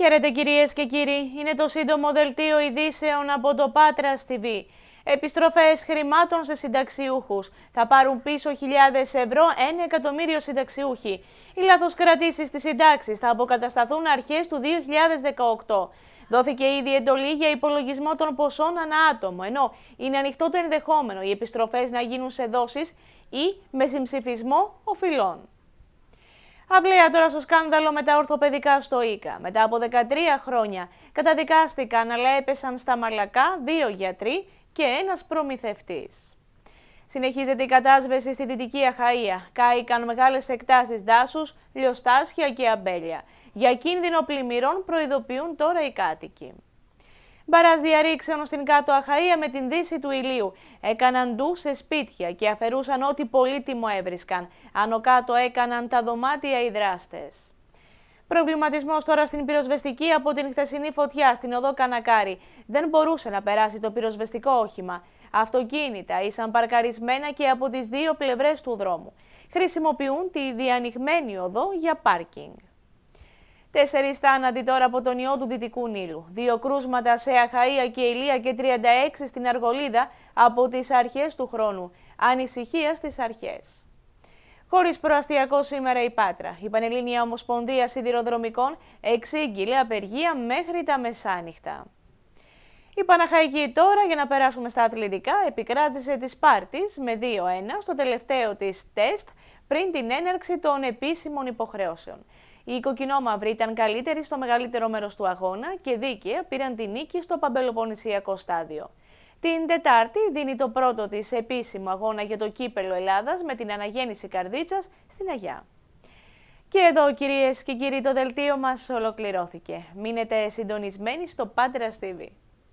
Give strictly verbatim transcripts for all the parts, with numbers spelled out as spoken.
Χαίρετε κυρίες και κύριοι, είναι το σύντομο δελτίο ειδήσεων από το Πάτρας τι βι. Επιστροφές χρημάτων σε συνταξιούχους. Θα πάρουν πίσω χιλιάδες ευρώ ένα εκατομμύριο συνταξιούχοι. Οι λαθοσκρατήσεις στις συντάξεις θα αποκατασταθούν αρχές του δύο χιλιάδες δεκαοκτώ. Δόθηκε ήδη εντολή για υπολογισμό των ποσών ανά άτομο, ενώ είναι ανοιχτό το ενδεχόμενο οι επιστροφές να γίνουν σε δόσεις ή με συμψηφισμό οφειλών. Αυλαία τώρα στο σκάνδαλο με τα ορθοπαιδικά στο ΙΚΑ. Μετά από δεκατρία χρόνια καταδικάστηκαν, αλλά έπεσαν στα μαλακά δύο γιατροί και ένας προμηθευτής. Συνεχίζεται η κατάσβεση στη Δυτική Αχαΐα. Κάηκαν μεγάλες εκτάσεις δάσους, λιοστάσια και αμπέλια. Για κίνδυνο πλημμυρών προειδοποιούν τώρα οι κάτοικοι. Μπαράς διαρρήξεων στην Κάτω Αχαΐα με την δύση του ηλίου. Έκαναν ντου σε σπίτια και αφαιρούσαν ό,τι πολύτιμο έβρισκαν. Άνω κάτω έκαναν τα δωμάτια οι δράστες. Προβληματισμός τώρα στην πυροσβεστική από την χθεσινή φωτιά στην οδό Κανακάρη. Δεν μπορούσε να περάσει το πυροσβεστικό όχημα. Αυτοκίνητα ήσαν παρκαρισμένα και από τις δύο πλευρές του δρόμου. Χρησιμοποιούν τη διανοιγμένη οδό για πάρκινγκ. Τέσσερις θάνατοι τώρα από τον ιό του Δυτικού Νείλου. Δύο κρούσματα σε Αχαΐα και Ηλία και τριάντα έξι στην Αργολίδα από τις αρχές του χρόνου. Ανησυχία στις αρχές. Χωρίς προαστιακό σήμερα η Πάτρα. Η Πανελλήνια Ομοσπονδία Σιδηροδρομικών εξήγηλε απεργία μέχρι τα μεσάνυχτα. Η Παναχαϊκή τώρα, για να περάσουμε στα αθλητικά, επικράτησε της Σπάρτης με δύο ένα στο τελευταίο της τεστ πριν την έναρξη των επίσημων υποχρεώσεων. Οι κοκκινόμαυροι ήταν καλύτεροι στο μεγαλύτερο μέρος του αγώνα και δίκαια πήραν τη νίκη στο παμπελοποννησιακό στάδιο. Την Τετάρτη δίνει το πρώτο της επίσημο αγώνα για το κύπελλο Ελλάδας με την αναγέννηση Καρδίτσας στην Αγιά. Και εδώ κυρίες και κύριοι το δελτίο μας ολοκληρώθηκε. Μείνετε συντονισμένοι στο Πάτρας τι βι.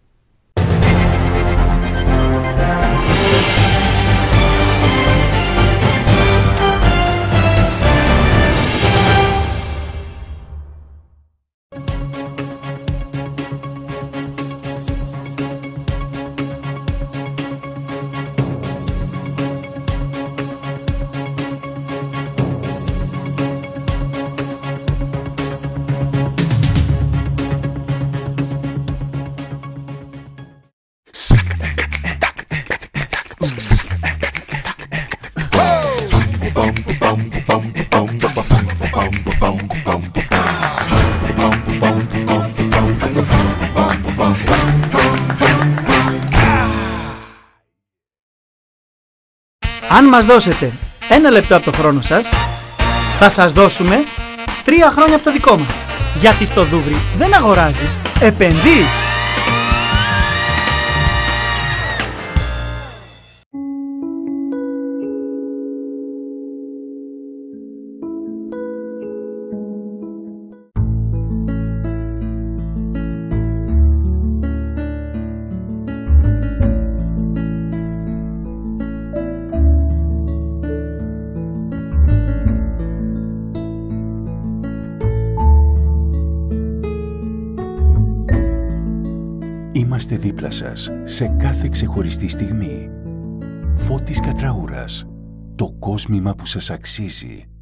Αν μας δώσετε ένα λεπτό από το χρόνο σας, θα σας δώσουμε τρία χρόνια από το δικό μας. Γιατί στο Δούβρι δεν αγοράζεις, επενδύεις. Είμαστε δίπλα σας σε κάθε ξεχωριστή στιγμή. Φώτης Κατραούρας. Το κόσμημα που σας αξίζει.